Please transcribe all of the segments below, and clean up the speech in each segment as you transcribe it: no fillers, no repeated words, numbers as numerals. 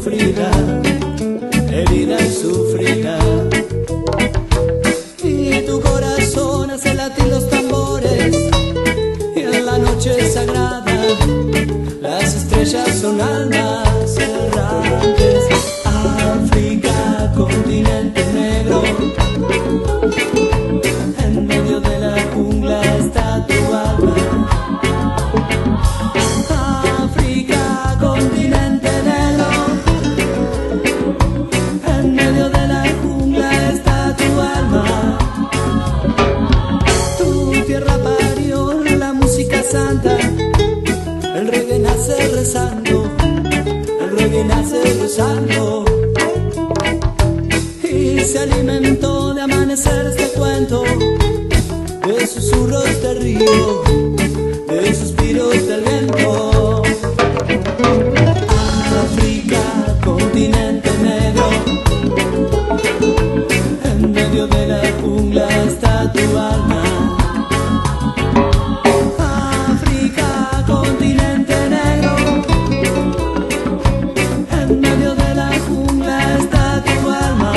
sufrirá, herida sufrirá. Y tu corazón hace latir los tambores, y en la noche sagrada las estrellas son almas errantes. África, continente negro, en medio de la jungla está tu alma. África, continente negro, en medio de la jungla está tu alma. Tu tierra parió la música santa, el reggae nace rezando, el reggae nace rezando. Y se alimentó de amanecer este cuento, de susurros de río, de suspiros del viento. África, continente negro, en medio de la jungla está tu alma. África, continente negro, en medio de la jungla está tu alma.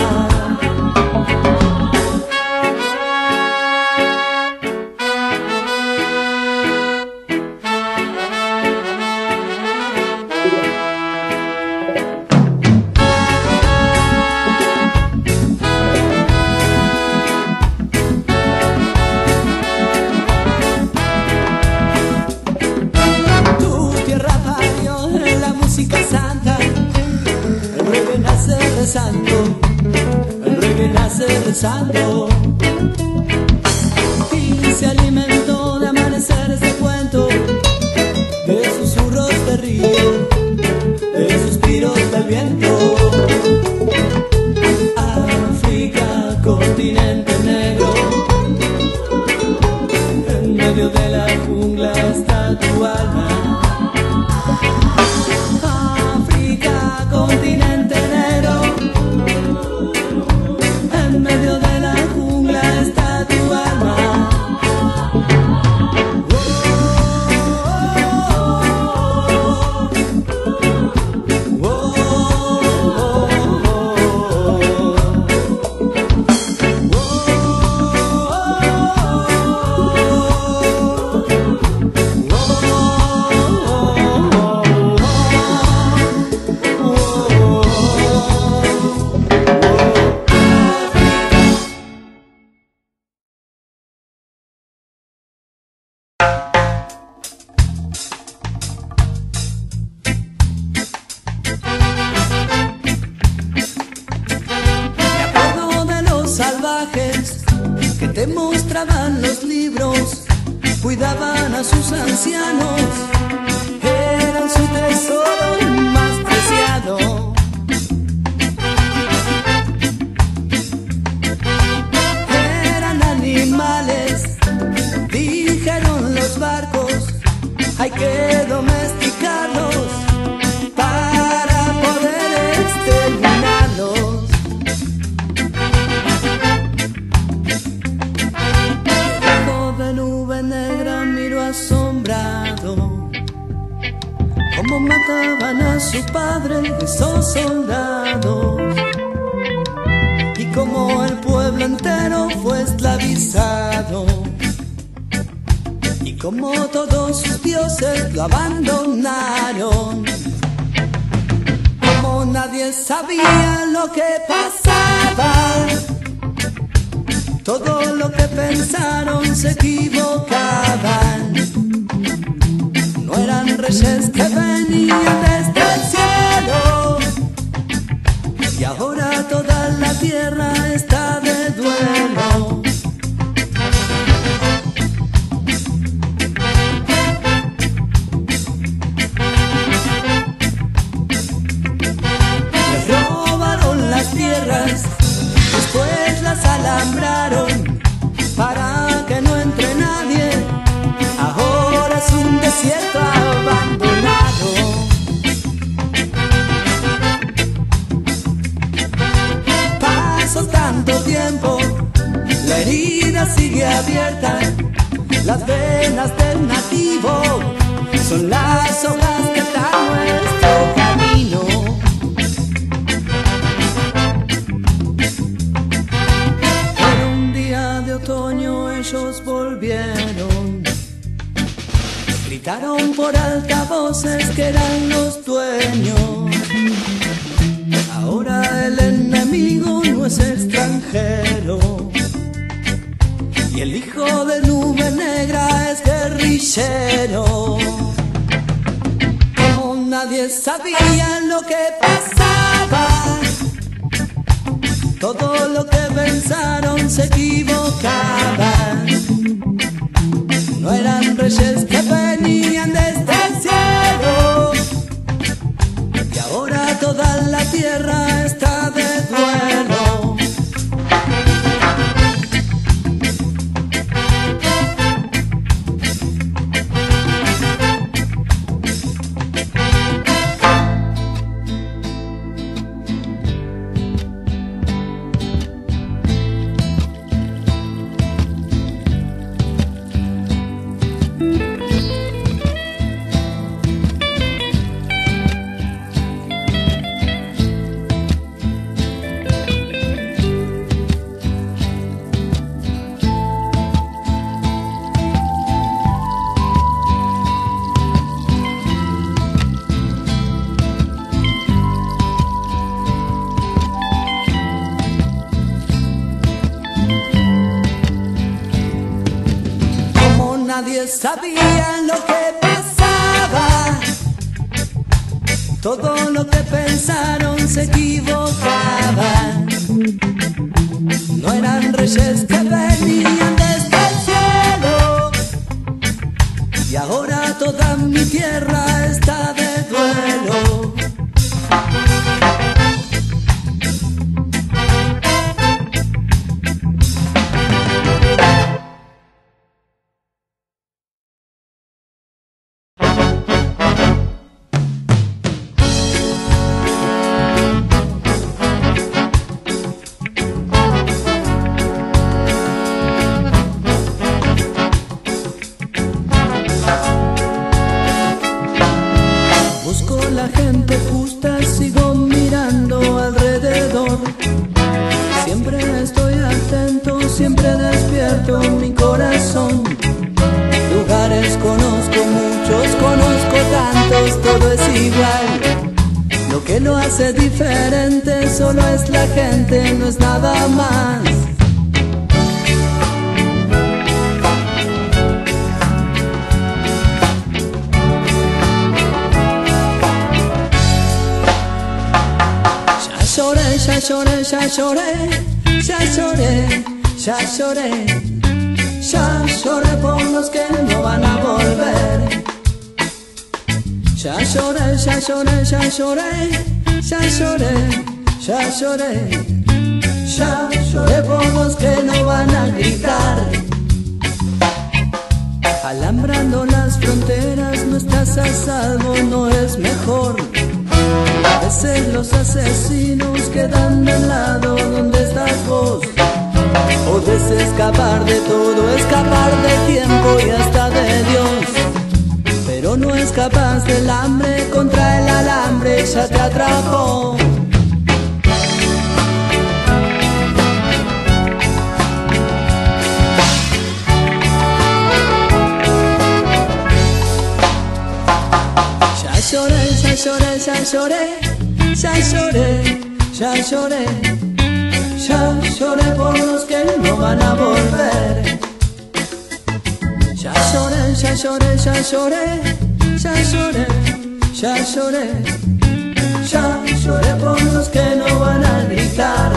El reggae nace rezando, y se alimentó de amanecer este cuento, de susurros de río, de suspiros del viento. África, continente negro, en medio de la jungla está tu alma. África, continente negro, en medio de la jungla está tu alma. Que te mostraban los libros, cuidaban a sus ancianos, eran su tesoro más preciado. Eran animales, dijeron los barcos, hay que domesticarlos para poder exterminarlos. Negra miró asombrado cómo mataban a su padre esos soldados, y cómo el pueblo entero fue esclavizado, y cómo todos sus dioses lo abandonaron, como nadie sabía lo que pasaba. Todo lo que pensaron se equivocaban. No eran reyes que venían desde el cielo, y ahora toda la tierra está de duelo. Les robaron las tierras, después las alambraron para que no entre nadie. Ahora es un desierto abandonado. Pasó tanto tiempo, la herida sigue abierta. Las venas del nativo son las hojas que dan nuestro camino. voces que eran los dueños. Ahora el enemigo no es extranjero y el hijo de nube negra es guerrillero. Como nadie sabía lo que pasaba, todo lo que pensaron se equivocaban. No eran reyes que venían desde el cielo, y ahora toda la tierra está de duelo. Nadie sabía lo que pasaba, todo lo que pensaron se equivocaban. No eran reyes que venían desde el cielo, y ahora toda mi tierra está de duelo. La gente justa, sigo mirando alrededor. Siempre estoy atento, siempre despierto mi corazón. Lugares conozco muchos, conozco tantos, todo es igual. Lo que lo hace diferente solo es la gente, no es nada más. Ya lloré, ya lloré, ya lloré, ya lloré, ya lloré por los que no van a volver. Ya lloré, ya lloré, ya lloré, ya lloré, ya lloré, ya lloré por los que no van a gritar. Alambrando las fronteras no estás a salvo, no es mejor. A veces los asesinos quedan del lado donde estás vos. Podés escapar de todo, escapar del tiempo y hasta de Dios, pero no escapas del hambre, contra el alambre ya te atrapó. Ya lloré, ya lloré, ya lloré, ya lloré, ya lloré, ya lloré por los que no van a volver. Ya lloré, ya lloré, ya lloré, ya lloré, ya lloré, ya lloré por los que no van a gritar.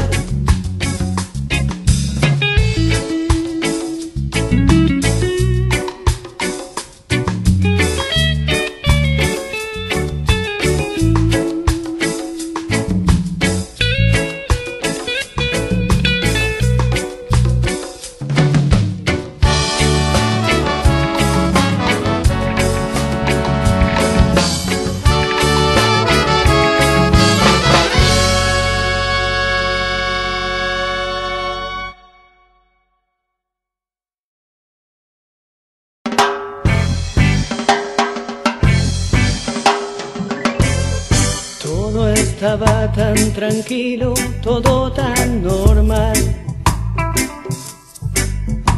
Estaba tan tranquilo, todo tan normal.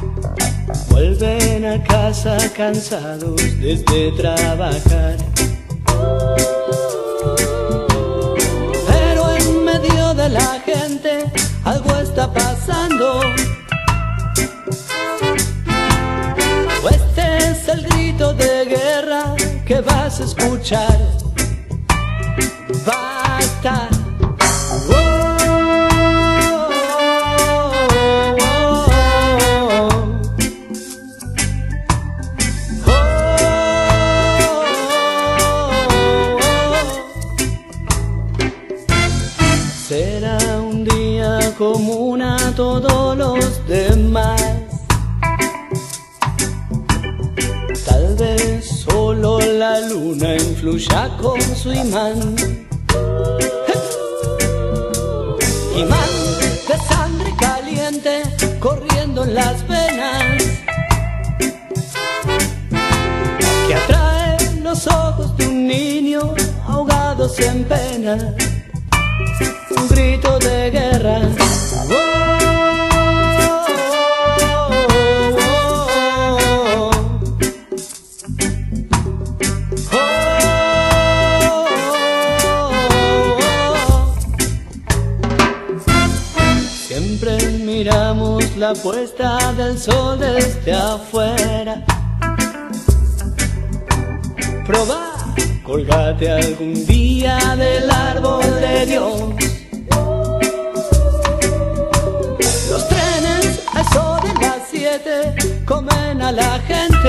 Vuelven a casa cansados desde trabajar. escuchar. Basta. Será un día común a todos los demás. Tal vez solo la luna influya con su imán. Imán de sangre caliente corriendo en las venas, que atrae los ojos de un niño ahogados en pena. Un grito de guerra. Siempre miramos la puesta del sol desde afuera. Probá, colgate algún día del árbol de Dios. Los trenes a eso de las 7 comen a la gente.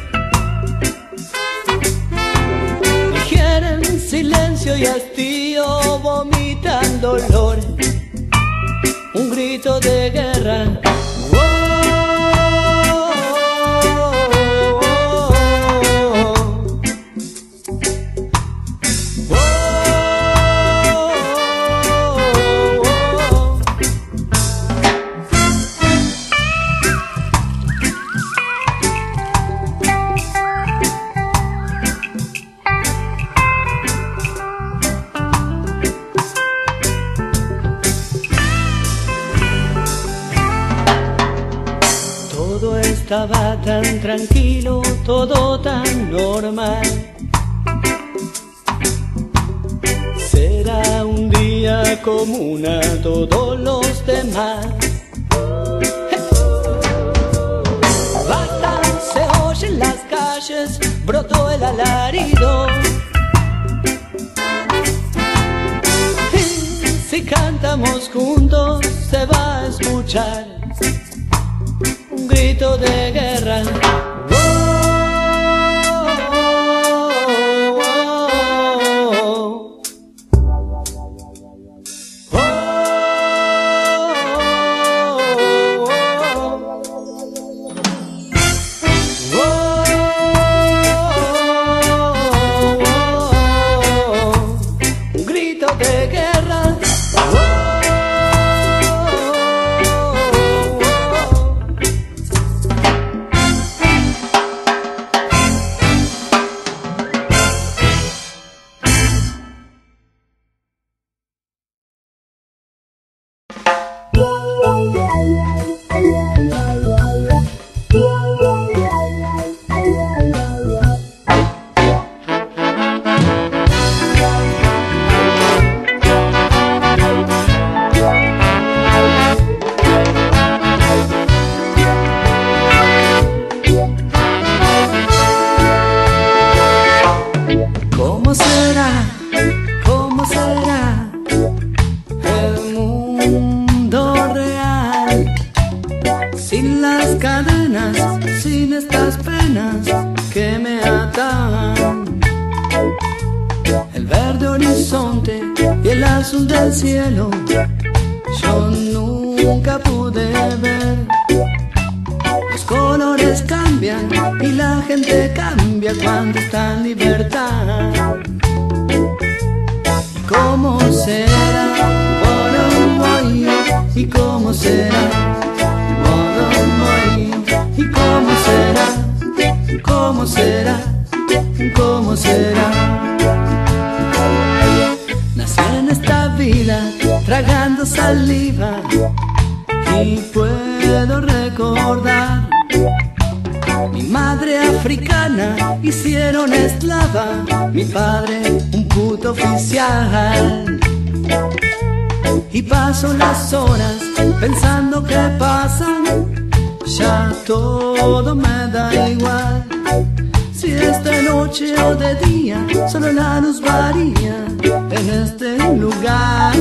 Digieren silencio y hastío, vomitan dolor. Un grito de guerra. Estaba tan tranquilo, todo tan normal. Será un día común a todos los demás. Basta, se oye en las calles, brotó el alarido. Y si cantamos juntos, se va a escuchar un grito de guerra. Un grito de guerra. ¿Cómo será? ¿Cómo será el mundo real? Sin las cadenas, sin estas penas que me atan. El verde horizonte y el azul del cielo yo nunca pude ver. Los colores cambian y la gente cambia cuando está en libertad. ¿Cómo será? ¿Y cómo será? ¿Y cómo será? ¿Cómo será? ¿Cómo será? Nací en esta vida tragando saliva y puedo recordar. Mi madre africana hicieron esclava, mi padre un puto oficial. Y paso las horas pensando que pasan, ya todo me da igual. Si si es de noche o de día, solo la luz varía en este lugar.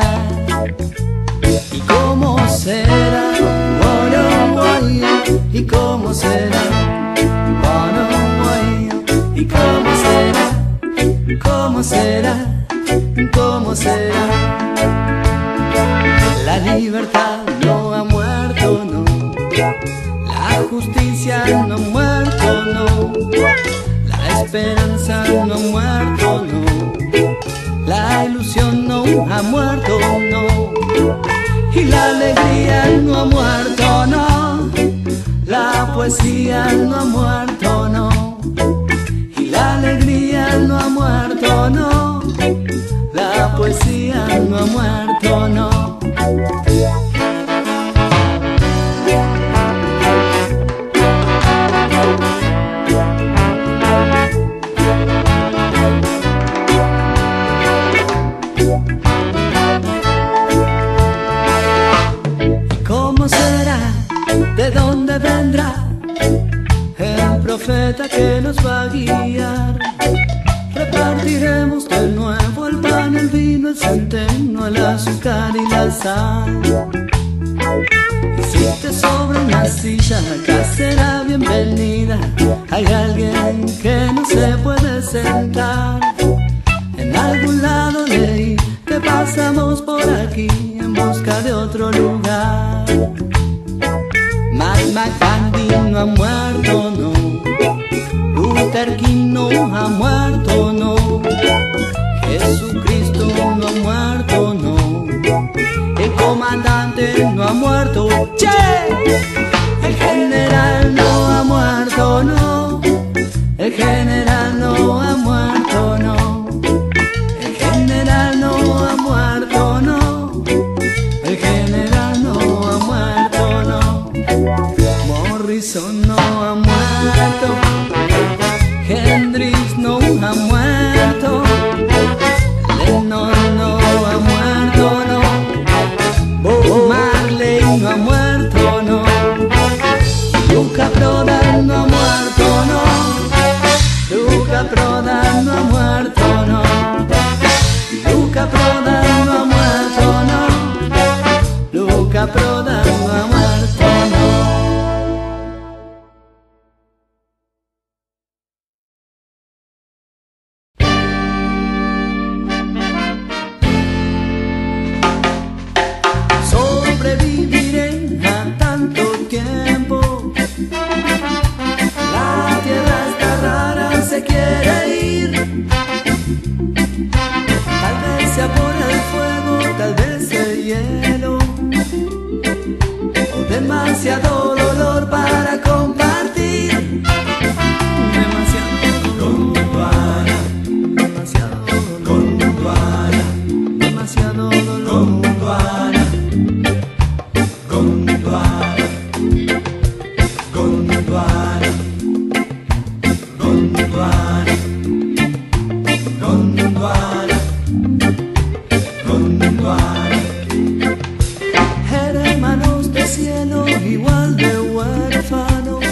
¿Y cómo será? Oh, no, oh, ¿y cómo será? Oh, no, oh, ¿y cómo será? ¿Cómo será? ¿Cómo será? La libertad no ha muerto, no. La justicia no ha muerto, no. La esperanza no ha muerto, no. La ilusión no ha muerto, no. Y la alegría no ha muerto, no. La poesía no ha muerto, no. Y la alegría no ha muerto, no. La poesía no ha muerto, no. ¿Cómo será? ¿De dónde vendrá el profeta que nos va a guiar? Repartiremos de nuevo el pan, el vino, el centeno, el azúcar y la sal. Y si te sobra una silla, acá será bienvenida. Hay alguien que no se puede sentar. En algún lado leí que pasamos por aquí en busca de otro lugar. Mahatma Gandhi no ha muerto, no. Luther King no ha muerto, no. Jesucristo no ha muerto, no. El comandante no ha muerto, ¡che! El general no ha muerto, no. El general no ha muerto, no. El general no ha muerto, no. El general no ha muerto, no. Morrison no ha muerto. Hendrix no ha muerto. Lennon no ha muerto, no. Bob Marley no ha muerto, no. Luca Prodan no ha muerto, no. Luca Prodan no ha muerto, no. Luca Prodan no ha muerto, no. Luca Prodan no ha muerto, no. Sobreviviré a tanto tiempo. La tierra está rara, se quiere ir. Tal vez sea por el fuego, tal vez el hielo, o demasiado dolor para compartir. Demasiado Gondwana, demasiado dolor. Gondwana, demasiado dolor. Gondwana, Gondwana, Gondwana, Gondwana, Gondwana, Gondwana. Hermanos de cielo, igual de huérfanos,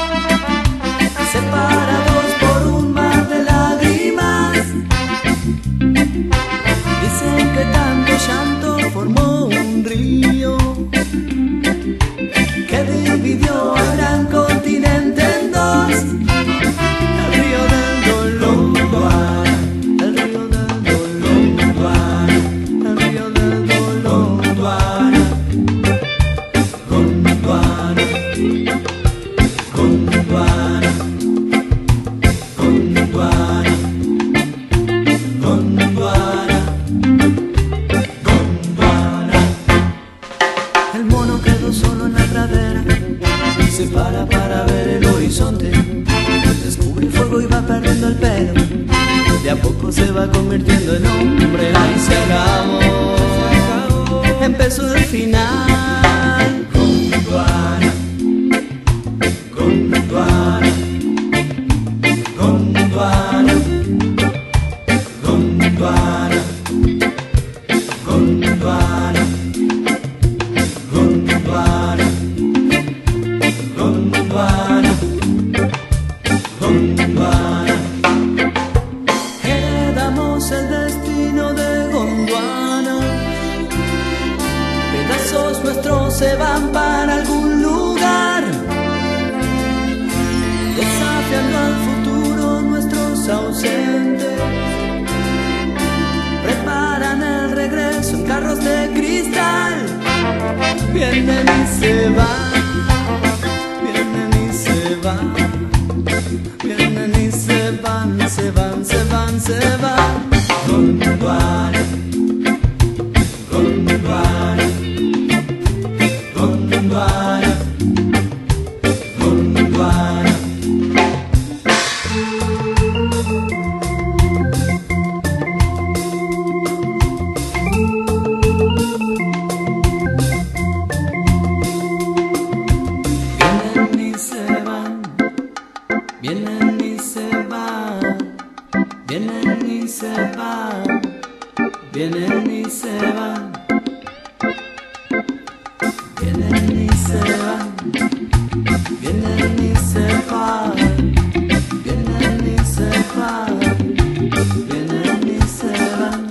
separados por un mar de lágrimas. Dicen que tanto llanto formó un río que dividió al gran continente en dos. El río del dolor, Gondwana, el río del dolor, Gondwana, el río del dolor, Gondwana, Gondwana, Gondwana, Gondwana, Gondwana, Gondwana. El mono quedó solo en la pradera, se para ver el horizonte. Descubre el fuego y va perdiendo el pelo. De a poco se va convirtiendo en hombre. Ahí se acabó, empezó el final. Gondwana, Gondwana, Gondwana, Gondwana, Gondwana, Gondwana, Gondwana, Gondwana. aduana. Pedazos nuestros se van para algún lugar, desafiando al futuro nuestros ausentes. Preparan el regreso en carros de cristal. Vienen y se van, vienen y se van, vienen y se van, se van, se van, se van. Gondwana, Gondwana, Gondwana, Gondwana. Vienen y se van, vienen y se van, vienen y se van, vienen y se van, vienen y se van, vienen y se van, vienen y se van.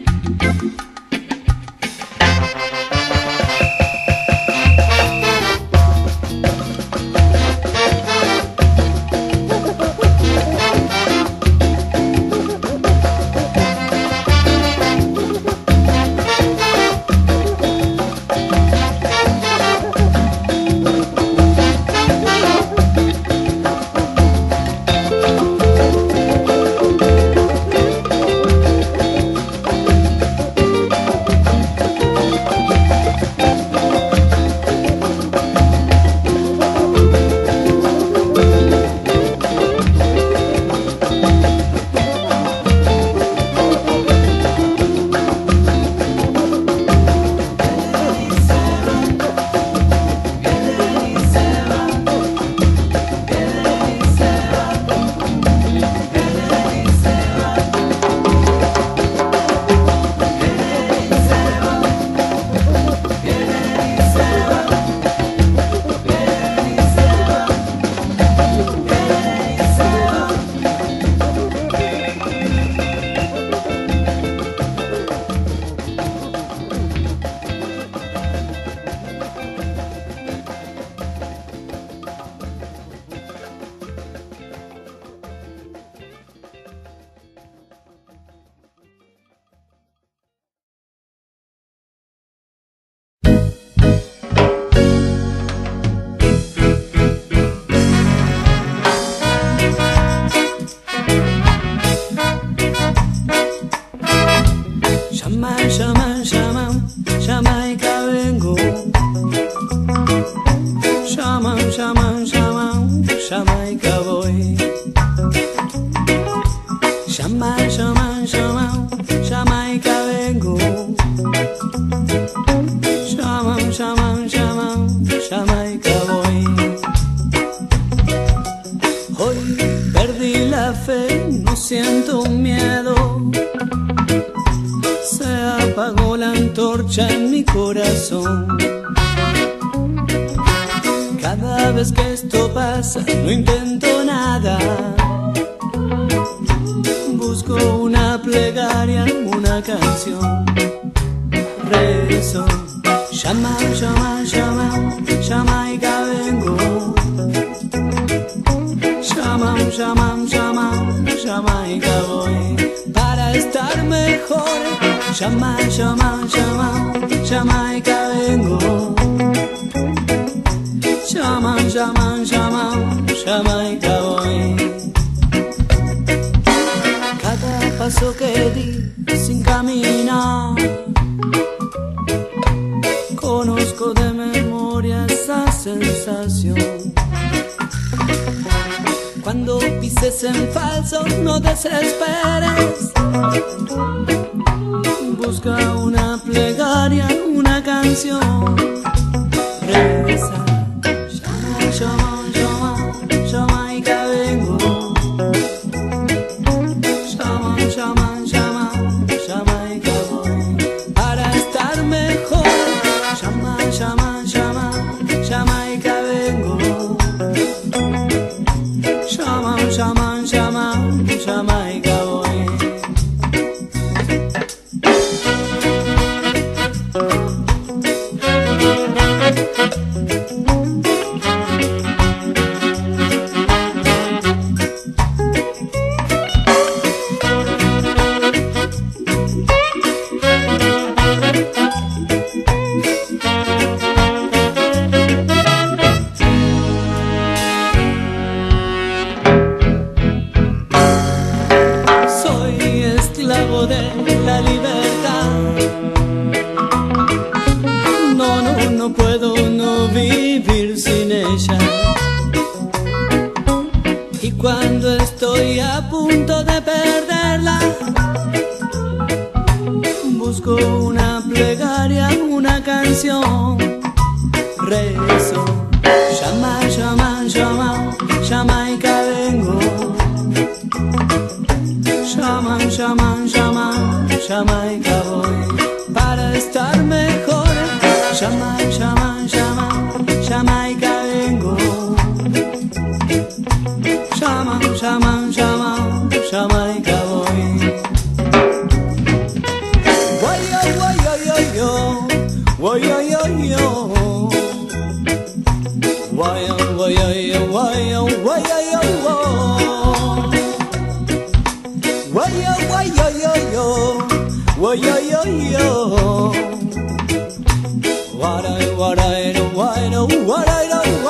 Shaman, shaman, Jamaica vengo. Shaman, shaman, shaman, Jamaica voy. Shaman, shaman, shaman, Jamaica vengo. Shaman, shaman, shaman, Jamaica voy. Hoy perdí la fe, no siento miedo. Se apagó la antorcha en mi corazón. Cada vez que esto pasa no intento nada. Busco una plegaria, una canción. Rezo, shaman, shaman, shaman, Jamaica vengo. Shaman, shaman, shaman, Jamaica voy. Para estar mejor, shaman, shaman, shaman, Jamaica vengo. Shaman, shaman, shaman, Jamaica voy. Cada paso que di sin caminar, conozco de memoria esa sensación. Cuando pises en falso, no desesperes. Busca una plegaria, una canción. Reza, shaman, shaman, shaman, Jamaica vengo. Shaman, shaman, shaman, Jamaica voy. Para estar mejor, shaman, shaman, shaman, Jamaica vengo. Shaman, shaman, shaman, Jamaica voy. busco una plegaria, una canción. Rezo, llama, llama, llama, Jamaica vengo. Llama, llama, llama, Jamaica voy para estar mejor. Llama, llama, llama, Jamaica vengo. Llama, llama, llama, Jamaica voy. Voy yo, voy yo, yo, yo. Voy yo, yo, yo. Voy yo, voy yo, yo, voy yo, voy yo, yo, yo. Voy yo, voy yo, yo, yo. Voy yo, yo, yo. What I, what I, what I, what I,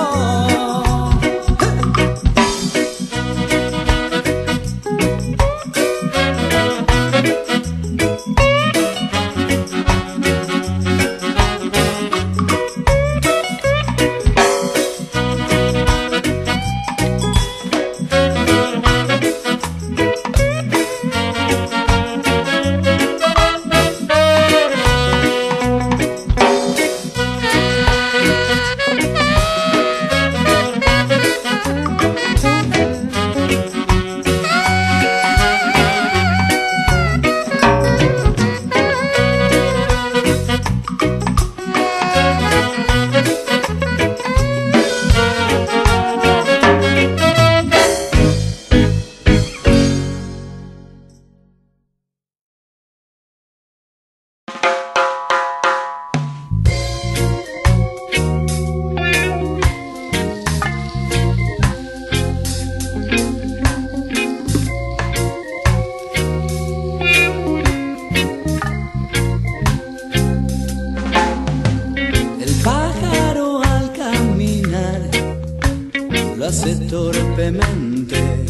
hace torpemente.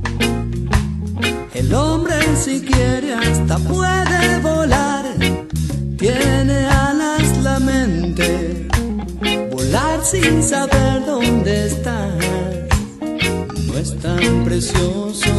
El hombre si quiere hasta puede volar, tiene alas la mente, volar sin saber dónde estás, no es tan precioso.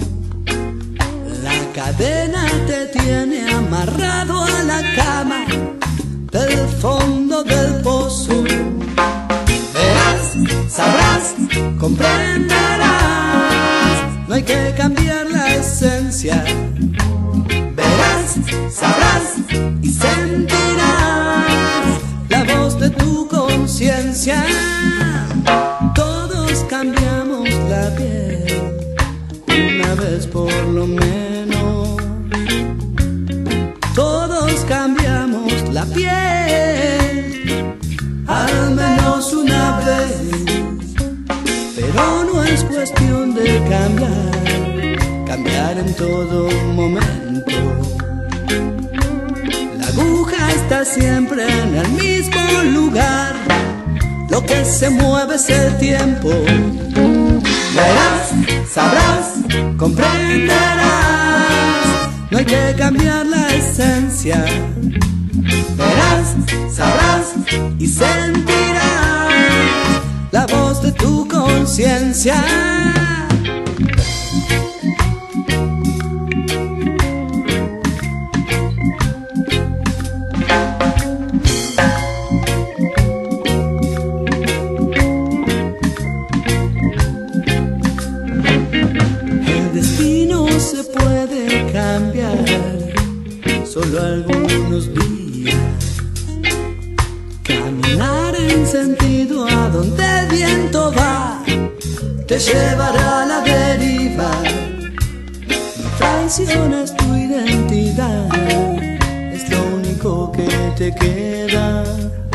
La cadena te tiene amarrado a la cama del fondo del pozo. Verás, sabrás, comprenderás, no hay que cambiar la esencia. Verás, sabrás y sentirás la voz de tu conciencia. Todos cambiamos la piel una vez por lo menos. Todos cambiamos la piel al menos una vez. Pero no es cuestión de cambiar, cambiar en todo momento. La aguja está siempre en el mismo lugar, lo que se mueve es el tiempo. Verás, sabrás, comprenderás, no hay que cambiar la esencia. Verás, sabrás y sentirás la voz de tu conciencia. El destino se puede cambiar solo algunos días. Caminar en sentido a donde el viento va te llevará a la deriva. No traiciones tu identidad, es lo único que te queda.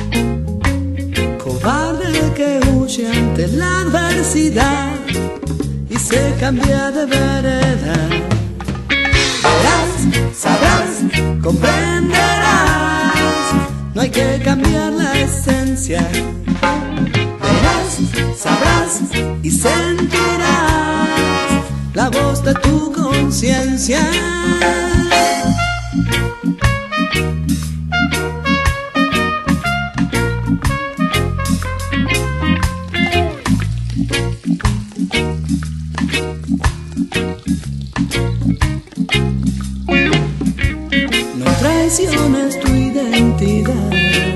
Cobarde que huye ante la adversidad y se cambia de vereda. Verás, sabrás, comprenderás, no hay que cambiar la esencia. Verás, sabrás y sentirás la voz de tu conciencia. No traiciones tu identidad.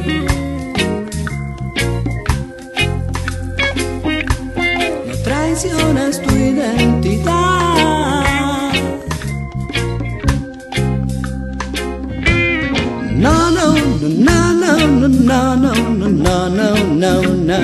No traiciones tu identidad. No, no, no, no, no, no, no, no, no, no, no.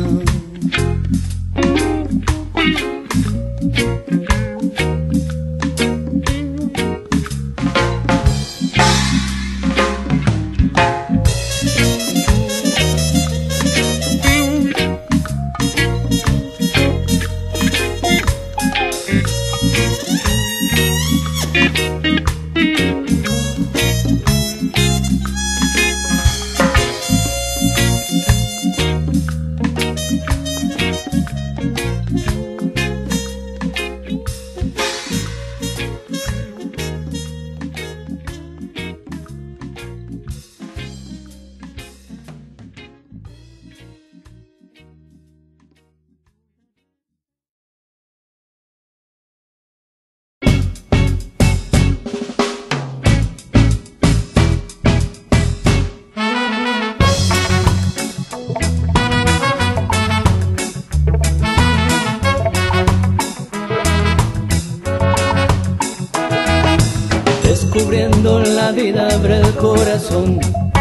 Descubriendo la vida abre el corazón.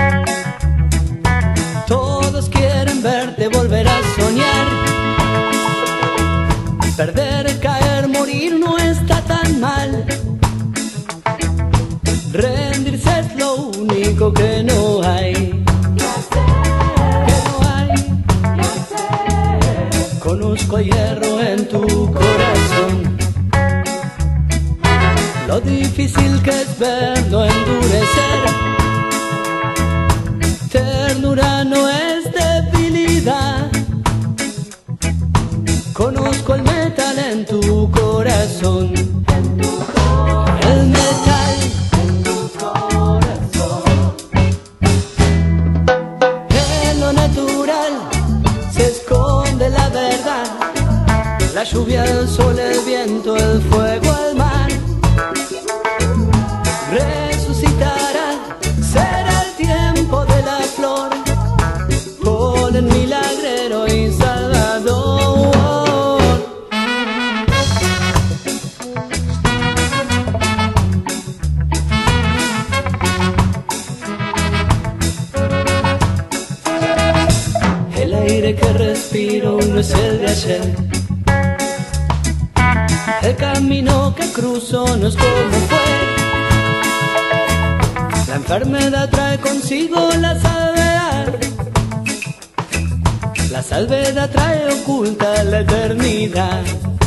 Todos quieren verte volver a soñar. Perder, caer, morir no está tan mal. Rendirse es lo único que no hay. Que no hay. Conozco hierro en tu corazón. Lo difícil que es verlo endurecer. Ternura no es debilidad. Conozco el metal en tu corazón. El metal en tu corazón. En lo natural se esconde la verdad. La lluvia, el sol, el viento, el fuego, el mar. Resucitará, será el tiempo de la flor, polen milagrero y salvador. El aire que respiro no es el de ayer. El camino que cruzo no es como fue. La enfermedad trae consigo la salvedad. La salvedad trae oculta la eternidad.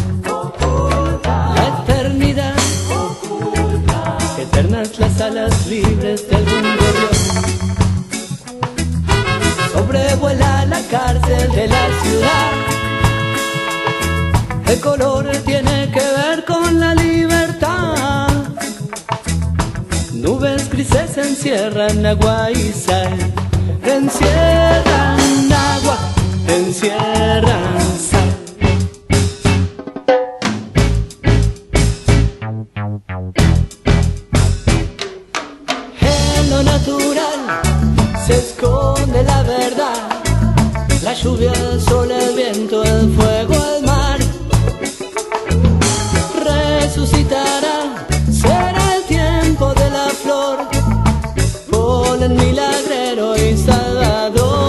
La eternidad. Eternas las alas libres de algún gorrión. Sobrevuela la cárcel de la ciudad. El color tiene que ver con la libertad. Nubes grises encierran agua y sal. Encierran agua, encierran sal. En lo natural se esconde la verdad. La lluvia, el sol, el viento, el fuego, el mar. Resucitará, será el tiempo de la flor, polen milagrero y salvador.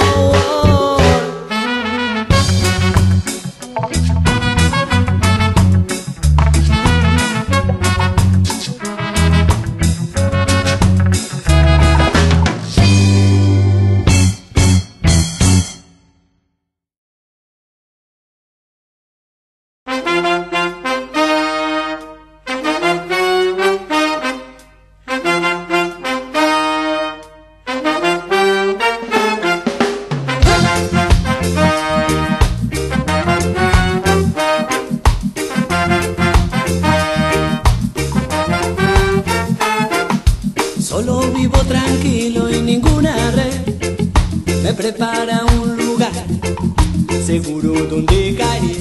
Solo vivo tranquilo y ninguna red me prepara un lugar seguro donde caer.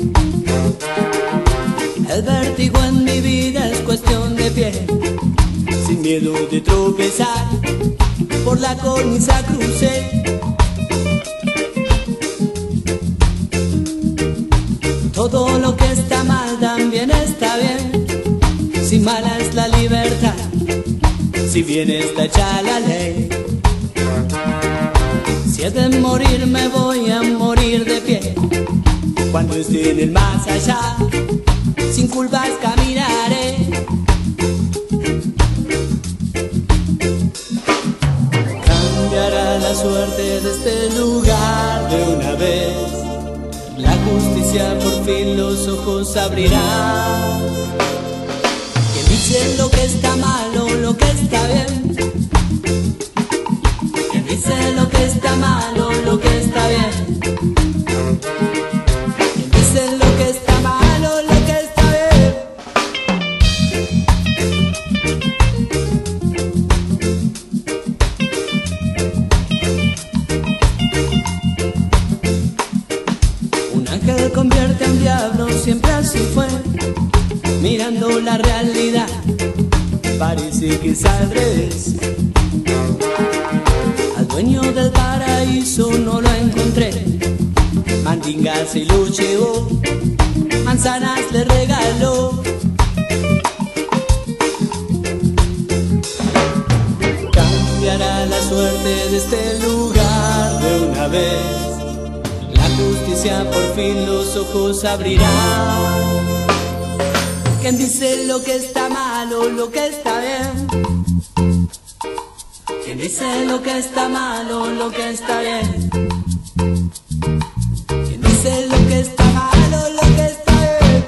El vértigo en mi vida es cuestión de pie, sin miedo de tropezar. la cornisa crucé. Todo lo que está mal también está bien. Si mala es la libertad, si bien está hecha la ley. Si es de morir me voy a morir de pie. Cuando esté en el más allá, sin culpas caminaré. Cambiará la suerte de este lugar de una vez. La justicia por fin los ojos abrirá. Quien dice lo que está malo, lo que está bien. Quien dice lo que está malo, lo que está bien. Quien dice lo que está malo, lo que está bien. Un ángel convierte en diablo, siempre así fue. Mirando la realidad, parece que es al revés. Al dueño del paraíso no lo encontré. Mandingas se lo llevó, manzanas le regaló. Cambiará la suerte de este lugar de una vez. La justicia por fin los ojos abrirá. Quien dice lo que está malo, lo que está bien. Quien dice lo que está malo, lo que está bien. Quien dice lo que está malo, lo que está bien.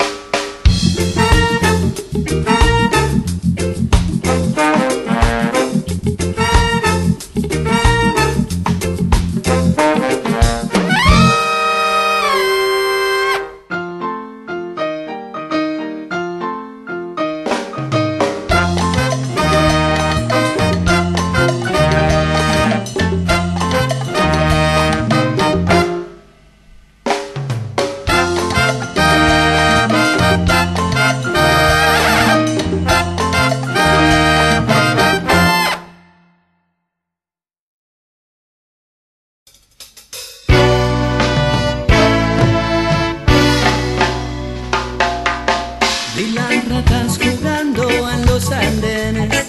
Vi las ratas jugando en los andenes,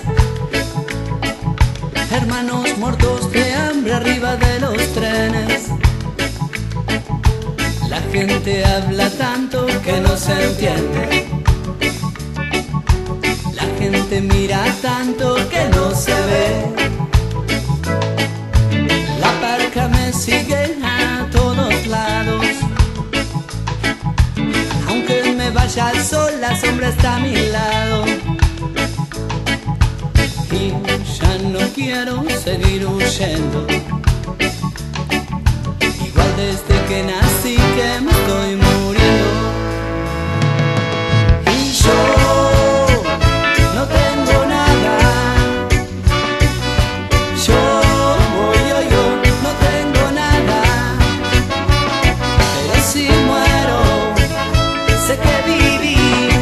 hermanos muertos de hambre arriba de los trenes. La gente habla tanto que no se entiende. La gente mira tanto que no se ve. La parca me sigue a todos lados. Aunque me vaya al sol, la sombra está a mi lado. Y ya no quiero seguir huyendo. Igual desde que nací que me estoy muriendo. Y yo no tengo nada. Yo no tengo nada. Pero si muero, sé que viví,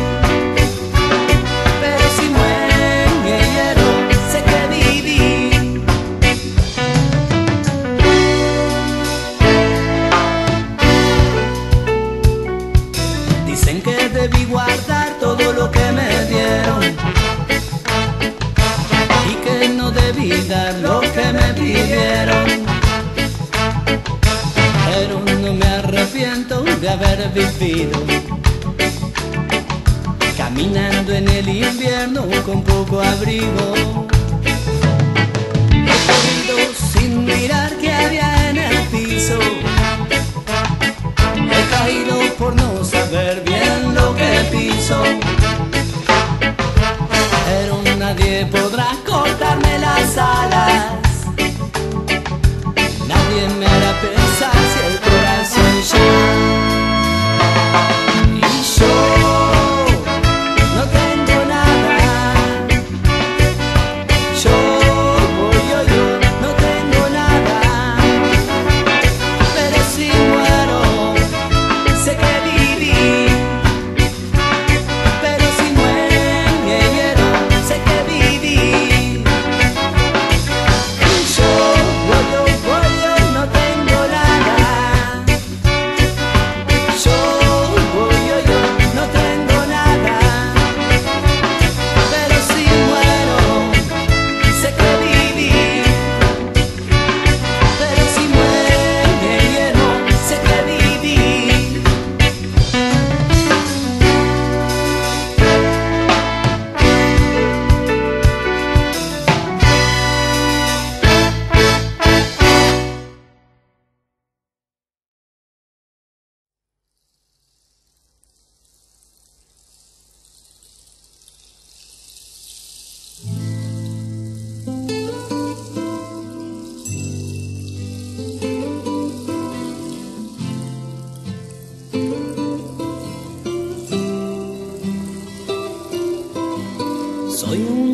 pero si muero, sé que viví. Dicen que debí guardar todo lo que me dieron y que no debí dar lo que me pidieron. Pero no me arrepiento de haber vivido, caminando en el invierno con poco abrigo. He corrido sin mirar qué había en el piso. He caído por no saber bien lo que piso. Pero nadie podrá cortarme las alas. Nadie me hará pensar si el corazón llora.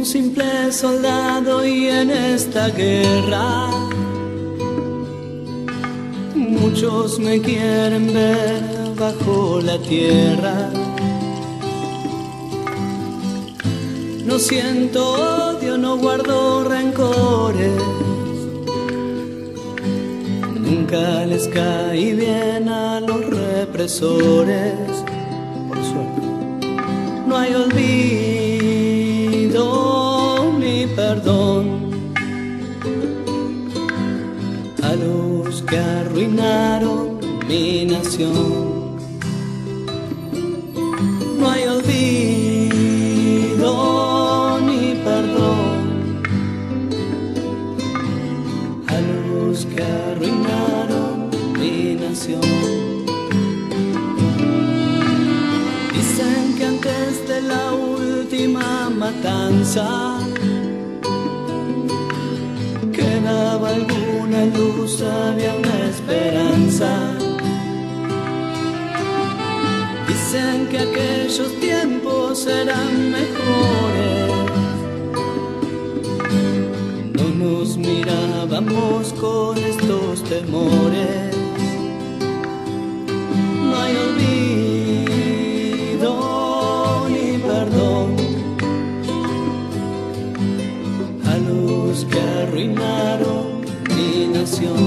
simple soldado y en esta guerra muchos me quieren ver bajo la tierra. No siento odio, no guardo rencores, nunca les caí bien a los represores. Por suerte, no hay olvido ni perdón a los que arruinaron mi nación. No hay olvido ni perdón a los que arruinaron mi nación. Dicen que antes de la última matanza quedaba alguna luz, había una esperanza. Dicen que aquellos tiempos eran mejores, no nos mirábamos con estos temores. No hay olvido ni perdón a los que arruinaron mi nación.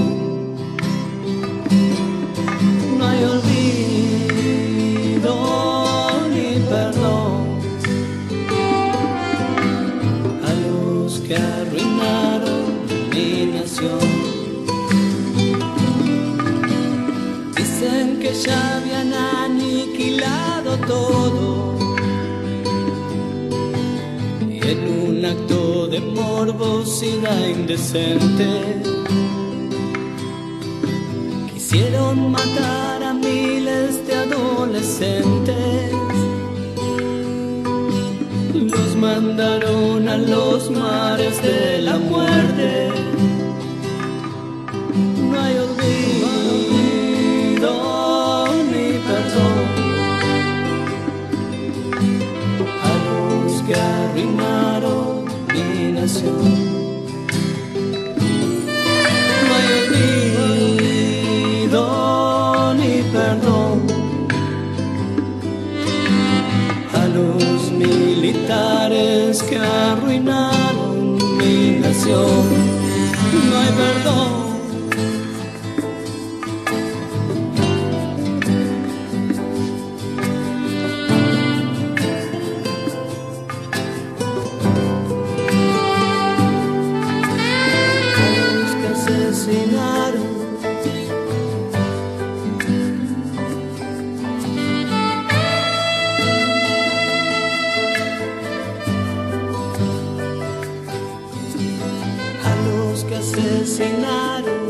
No hay olvido ni perdón a los que arruinaron mi nación. Dicen que ya habían aniquilado todo y en un acto de morbosidad indecente quisieron matar a miles de adolescentes. Los mandaron a los mares de la muerte. No hay olvido ni perdón a los que arruinaron mi nación. No hay olvido ni perdón a los militares que arruinaron mi nación. No hay perdón. A los que asesinaron